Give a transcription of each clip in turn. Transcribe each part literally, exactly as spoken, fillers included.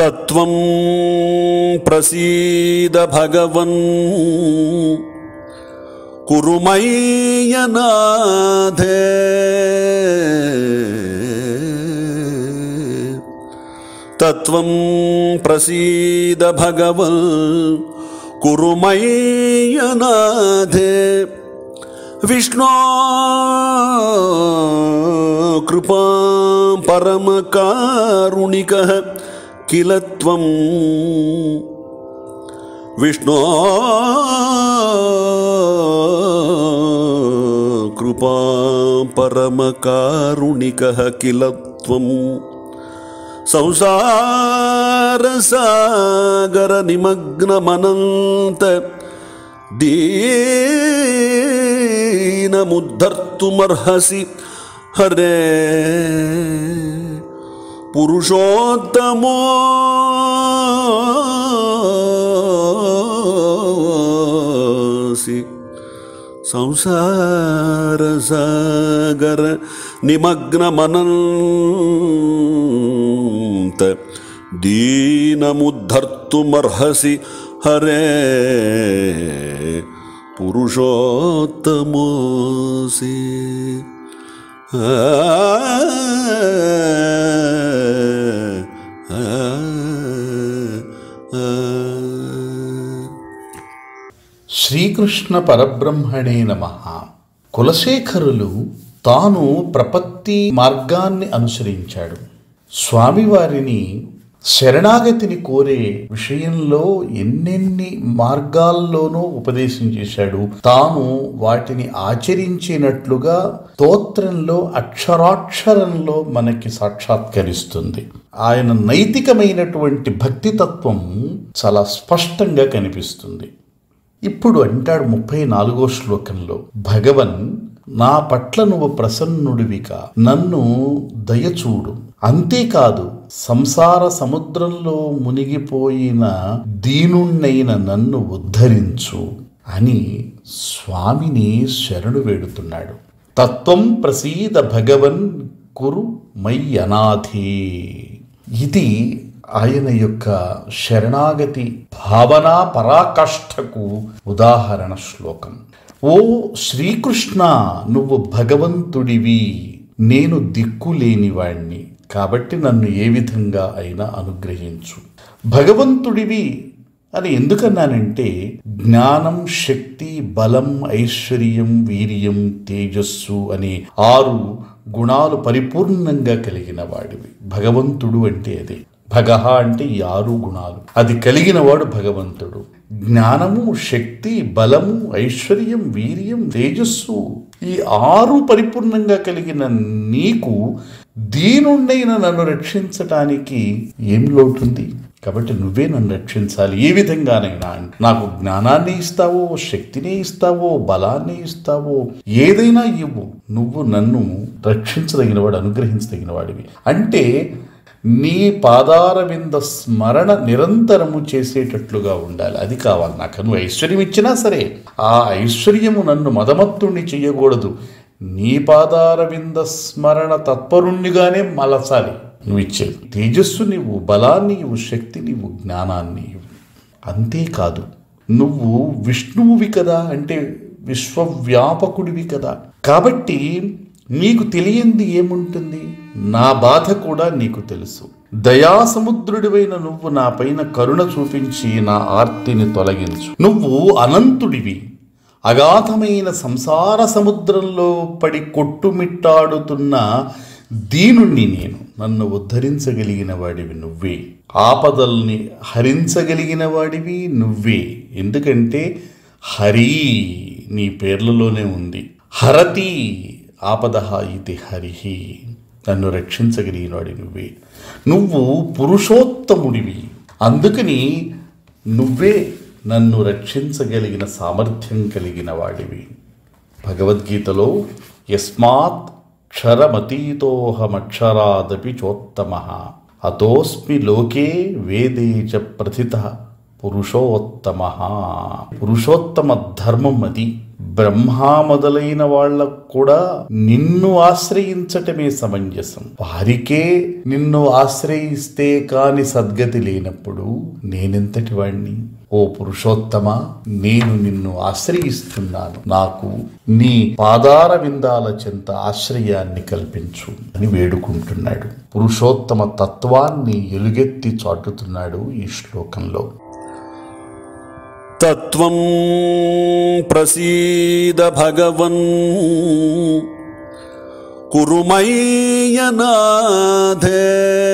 తత్వం ప్రసీద భగవన్ కురు మయ్యనాథే తత్వం ప్రసీద భగవన్ కురు మయ్యనాథే విష్ణో కృపా పరమకారుణికః కిల త్వం విష్ణో కృపా పరమకారుణికః కిల త్వం సంసార సాగర నిమగ్నమనంత దీనముద్ధర్తుమర్హసి హరే పురుషోత్తమోసి సంసార సాగర నిమగ్నమనంత దీనముద్ధర్తుమర్హసి హరే పురుషోత్తమోసి. శ్రీకృష్ణ పరబ్రహ్మణే నమః. కులశేఖరులు తాను ప్రపత్తి మార్గాన్ని అనుసరించాడు. స్వామివారిని శరణాగతిని కోరే విషయంలో ఎన్నెన్ని మార్గాల్లోనూ ఉపదేశం చేశాడు. తాను వాటిని ఆచరించినట్లుగా స్తోత్రంలో అక్షరాక్షరంలో మనకి సాక్షాత్కరిస్తుంది. ఆయన నైతికమైనటువంటి భక్తితత్వం చాలా స్పష్టంగా కనిపిస్తుంది. ఇప్పుడు అంటాడు ముప్పై నాలుగో శ్లోకంలో, భగవన్ నా పట్ల నువ్వు ప్రసన్నుడివిగా నన్ను దయచూడు, అంతేకాదు సంసార సముద్రంలో మునిగిపోయిన దీనుణ్ణైన నన్ను ఉద్ధరించు అని స్వామిని శరణు వేడుతున్నాడు. తత్వం ప్రసీద భగవన్ కురు మయ్యనాథే. ఇది ఆయన యొక్క శరణాగతి భావనా పరాకాష్ఠకు ఉదాహరణ శ్లోకం. ఓ శ్రీకృష్ణ, నువ్వు భగవంతుడివి, నేను దిక్కులేనివాణ్ణి, కాబట్టి నన్ను ఏ విధంగా అయినా అనుగ్రహించు. భగవంతుడివి అని ఎందుకన్నానంటే జ్ఞానం, శక్తి, బలం, ఐశ్వర్యం, వీర్యం, తేజస్సు అనే ఆరు గుణాలు పరిపూర్ణంగా కలిగిన వాడివి. భగవంతుడు అంటే అదే. భగహ అంటే ఈ ఆరు గుణాలు, అది కలిగిన వాడు భగవంతుడు. జ్ఞానము, శక్తి, బలము, ఐశ్వర్యం, వీర్యం, తేజస్సు ఈ ఆరు పరిపూర్ణంగా కలిగిన నీకు దీనుండైన నన్ను రక్షించటానికి ఏం లోటుంది? కాబట్టి నువ్వే నన్ను రక్షించాలి. ఏ విధంగానైనా నాకు జ్ఞానాన్ని ఇస్తావో, శక్తిని ఇస్తావో, బలాన్ని ఇస్తావో, ఏదైనా ఇవ్వు. నువ్వు నన్ను రక్షించదగిన వాడు, అనుగ్రహించదగిన వాడివి. అంటే నీ పాదార వింద స్మరణ నిరంతరము చేసేటట్లుగా ఉండాలి. అది కావాలి నాకు. నువ్వు ఐశ్వర్యం ఇచ్చినా సరే ఆ ఐశ్వర్యము నన్ను మదమత్తుణ్ణి చెయ్యకూడదు. నీ పాదార వింద స్మరణ తత్పరుణ్ణిగానే మలచాలి నువ్వు ఇచ్చేది. తేజస్సు నీవు, బలాన్ని ఇవ్వు, శక్తి నీవు, జ్ఞానాన్ని ఇవ్వు. అంతేకాదు నువ్వు విష్ణువువి కదా, అంటే విశ్వవ్యాపకుడివి కదా. కాబట్టి నీకు తెలియంది ఏముంటుంది? నా బాధ కూడా నీకు తెలుసు. దయాసముద్రుడివైన నువ్వు నా పైన కరుణ చూపించి నా ఆర్తిని తొలగించు. నువ్వు అనంతుడివి. అగాధమైన సంసార సముద్రంలో పడి కొట్టుమిట్టాడుతున్న దీనుణ్ణి నేను. నన్ను ఉద్ధరించగలిగిన వాడివి నువ్వే. ఆపదల్ని హరించగలిగిన వాడివి నువ్వే. ఎందుకంటే హరి నీ పేర్లలోనే ఉంది. హరతి ఆపదహ ఇది హరిహి. నన్ను రక్షించగలిగిన వాడి నువ్వే. నువ్వు పురుషోత్తముడివి. అందుకని నువ్వే నన్ను రక్షించగలిగిన సామర్థ్యం కలిగిన వాడివి. భగవద్గీతలో యస్మాత్ క్షరమతీతోహమక్షరాదపి చోత్తమః అతోస్మి లోకే వేదే చ ప్రథితః పురుషోత్తమః. పురుషోత్తమ ధర్మం అది. బ్రహ్మ మొదలైన వాళ్ళకు కూడా నిన్ను ఆశ్రయించటమే సమంజసం. వారికే నిన్ను ఆశ్రయిస్తే కాని సద్గతి లేనప్పుడు నేనెంతటి వాణ్ణి? ఓ పురుషోత్తమ, నేను నిన్ను ఆశ్రయిస్తున్నాను, నాకు నీ పాదార విందాల చెంత ఆశ్రయాన్ని కల్పించు అని వేడుకుంటున్నాడు. పురుషోత్తమ తత్వాన్ని ఎలుగెత్తి చాటుతున్నాడు ఈ శ్లోకంలో. తత్వం ప్రసీద భగవన్ కురుమయ్యనాథే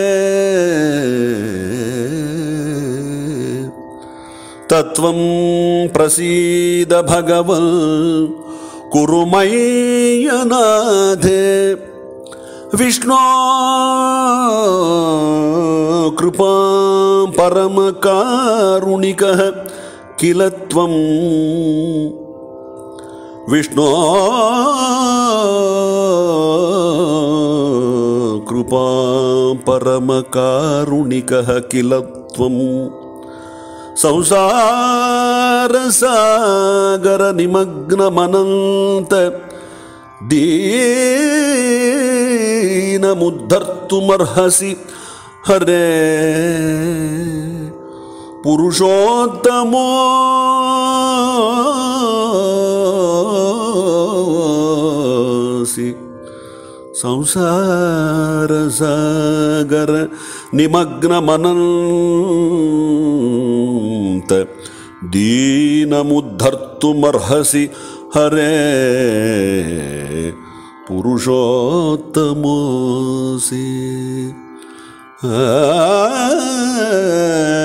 తత్వం ప్రసీద భగవన్ కురుమయ్యనాథే విష్ణో కృపాం పరమకారుణికః కిల త్వం విష్ణో కృపాం పరమకారుణికః కిల త్వం సంసార సాగర నిమగ్నమనంత దీనముద్ధర్తుమర్హసి హరే పురుషోత్తమోసి సంసార సాగర నిమగ్నమనంత దీనముద్ధర్తుమర్హసి హరే పురుషోత్తమోసి. ఆ